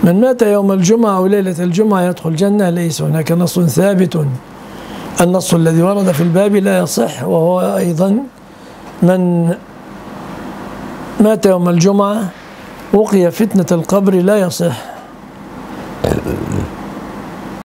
من مات يوم الجمعة أو ليلة الجمعة يدخل الجنة، ليس هناك نص ثابت. النص الذي ورد في الباب لا يصح، وهو أيضا من مات يوم الجمعة وقي فتنة القبر لا يصح.